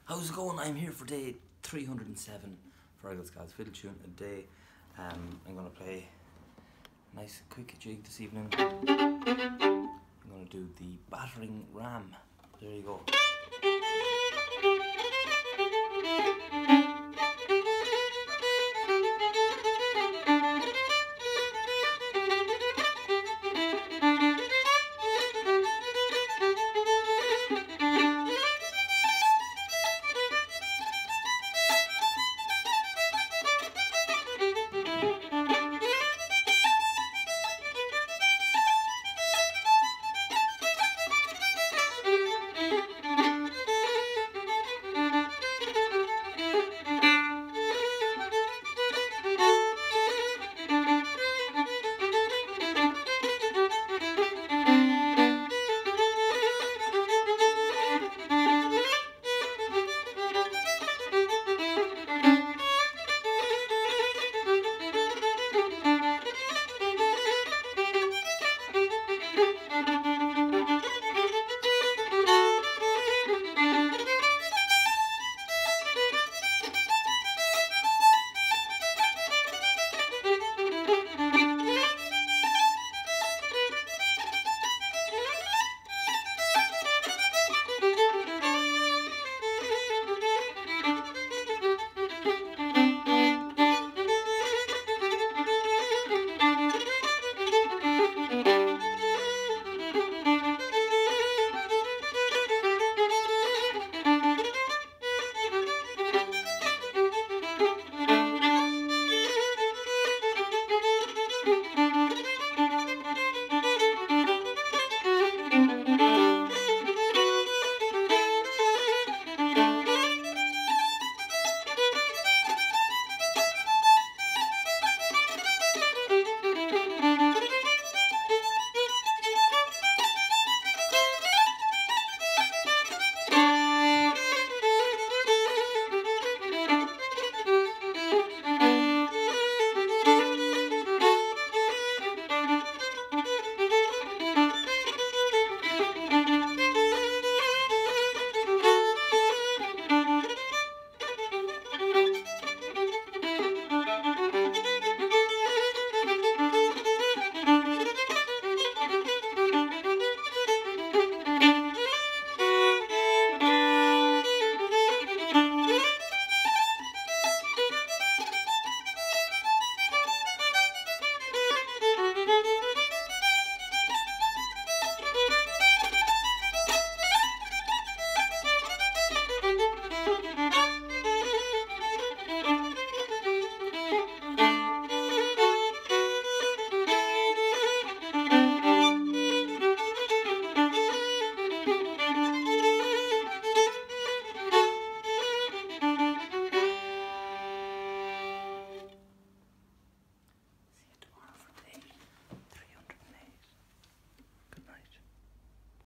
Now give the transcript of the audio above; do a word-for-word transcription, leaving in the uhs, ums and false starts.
How's it going? I'm here for day three hundred and seven Fergal Scahill's fiddle tune a day. Um, I'm going to play a nice quick jig this evening. I'm going to do the Battering Ram. There you go.